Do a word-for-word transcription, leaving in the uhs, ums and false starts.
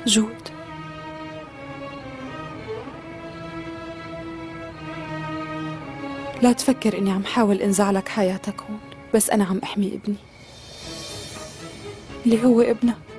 جود، لا تفكر إني عم حاول إنزع لك حياتك هون، بس أنا عم أحمي ابني اللي هو ابنك.